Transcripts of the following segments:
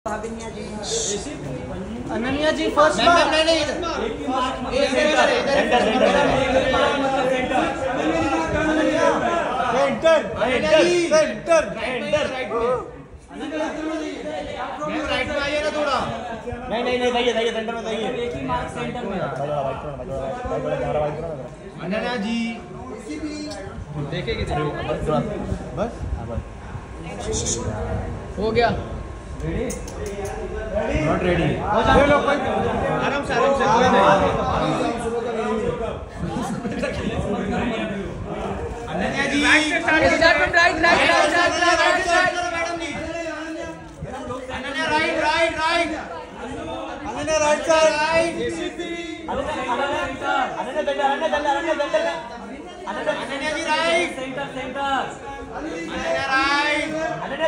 Ananya ji first centre right में आइए ना थोड़ा। नहीं जाइए सेंटर में जाइए। एक ही मार्क सेंटर में। अनन्या जी देखेगी बस हो गया। Not ready. आराम से कोई नहीं। Ananya ji right madam ji. Ananya right Ananya right side Ananya ji right centre Ananya right Ananya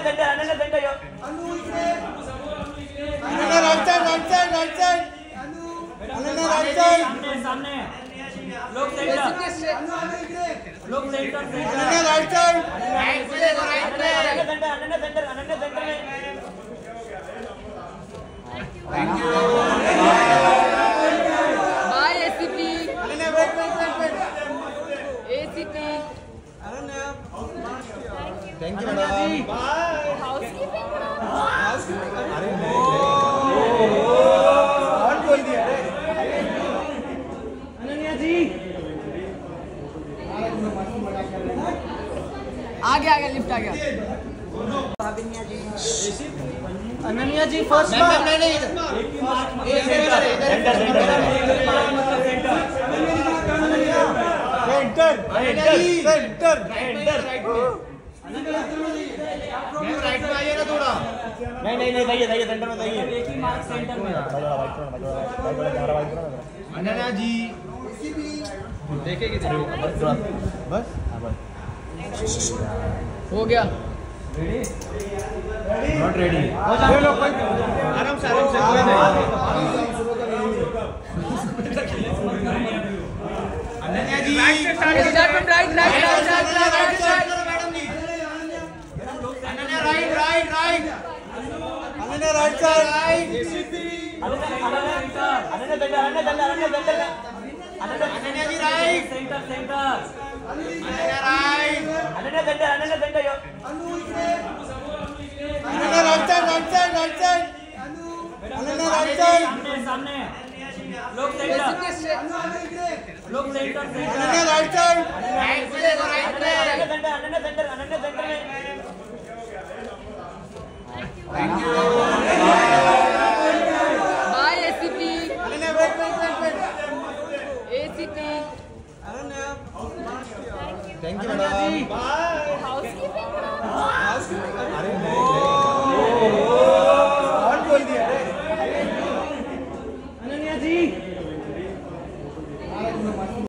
right side Ananya right side सामने लोग centre Ananya right side Ananya centre में। Thank you. Bye ACP. Ananya wait ACP. Ananya thank you madam. अरे कौन बोल दिया अनन्या जी आ गया लिफ्ट आ गया। Ananya ji first centre right में आइए ना थोड़ा। नहीं जाइए सेंटर में जाइए। एक ही मार्क सेंटर में। अनन्या जी देखेगी बस हो गया। Not ready. आराम से कोई नहीं। Ananya ji right madam ji. Ananya right Ananya right side Ananya ji right centre Ananya right Ananya centre Ananya right side Ananya right side सामने लोग centre Ananya right side Ananya centre में। Thank you. Bye ACP. Ananya wait ACP. Ananya thank you madam. Housekeeping. अरे